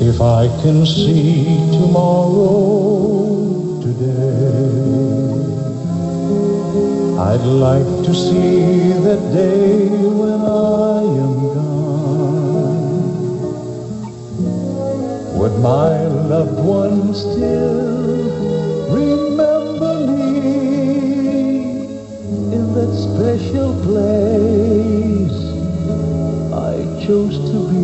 If I can see tomorrow today, I'd like to see that day when I am gone. Would my loved one still remember me in that special place I chose to be?